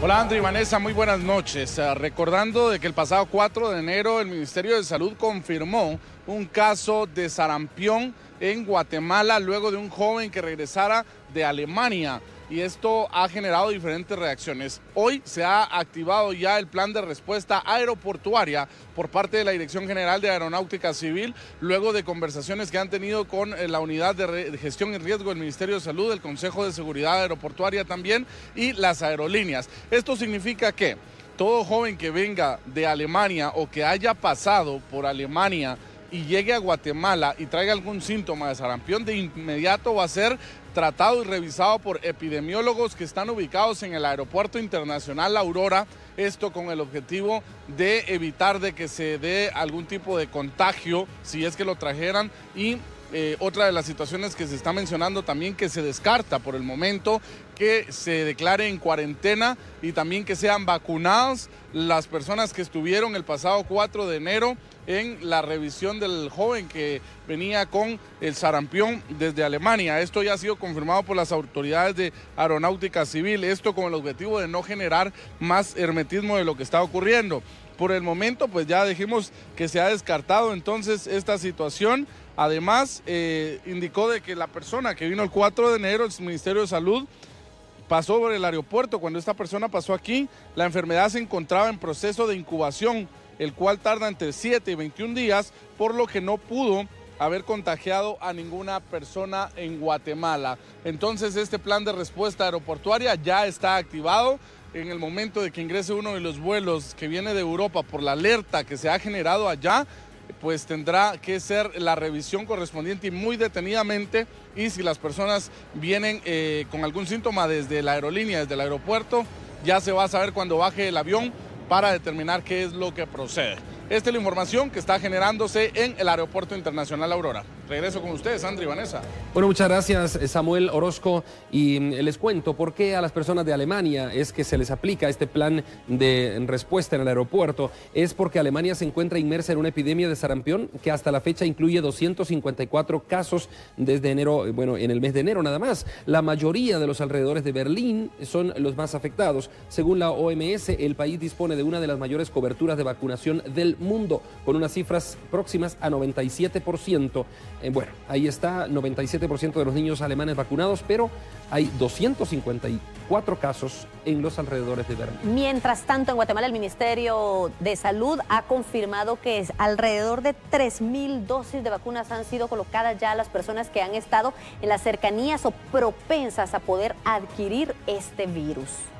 Hola André y Vanessa, muy buenas noches. Recordando de que el pasado 4 de enero el Ministerio de Salud confirmó un caso de sarampión en Guatemala luego de un joven que regresara de Alemania, y esto ha generado diferentes reacciones. Hoy se ha activado ya el plan de respuesta aeroportuaria por parte de la Dirección General de Aeronáutica Civil, luego de conversaciones que han tenido con la Unidad de Gestión y Riesgo del Ministerio de Salud, el Consejo de Seguridad Aeroportuaria también y las aerolíneas. Esto significa que todo joven que venga de Alemania o que haya pasado por Alemania y llegue a Guatemala y traiga algún síntoma de sarampión, de inmediato va a ser tratado y revisado por epidemiólogos que están ubicados en el Aeropuerto Internacional La Aurora, esto con el objetivo de evitar de que se dé algún tipo de contagio si es que lo trajeran. Y otra de las situaciones que se está mencionando también, que se descarta por el momento que se declare en cuarentena y también que sean vacunadas las personas que estuvieron el pasado 4 de enero en la revisión del joven que venía con el sarampión desde Alemania. Esto ya ha sido confirmado por las autoridades de Aeronáutica Civil, esto con el objetivo de no generar más hermetismo de lo que está ocurriendo. Por el momento, pues ya dijimos que se ha descartado entonces esta situación. Además, indicó de que la persona que vino el 4 de enero, el Ministerio de Salud, pasó por el aeropuerto. Cuando esta persona pasó aquí, la enfermedad se encontraba en proceso de incubación, el cual tarda entre 7 y 21 días, por lo que no pudo haber contagiado a ninguna persona en Guatemala. Entonces, este plan de respuesta aeroportuaria ya está activado. En el momento de que ingrese uno de los vuelos que viene de Europa por la alerta que se ha generado allá, pues tendrá que ser la revisión correspondiente y muy detenidamente. Y si las personas vienen con algún síntoma desde la aerolínea, desde el aeropuerto, ya se va a saber cuando baje el avión para determinar qué es lo que procede. Esta es la información que está generándose en el Aeropuerto Internacional Aurora. Regreso con ustedes, André y Vanessa. Bueno, muchas gracias, Samuel Orozco. Y les cuento por qué a las personas de Alemania es que se les aplica este plan de respuesta en el aeropuerto. Es porque Alemania se encuentra inmersa en una epidemia de sarampión que hasta la fecha incluye 254 casos desde enero, bueno, en el mes de enero nada más. La mayoría de los alrededores de Berlín son los más afectados. Según la OMS, el país dispone de una de las mayores coberturas de vacunación del mundo, con unas cifras próximas a 97%. Bueno, ahí está, 97% de los niños alemanes vacunados, pero hay 254 casos en los alrededores de Berlín. Mientras tanto, en Guatemala, el Ministerio de Salud ha confirmado que alrededor de 3.000 dosis de vacunas han sido colocadas ya a las personas que han estado en las cercanías o propensas a poder adquirir este virus.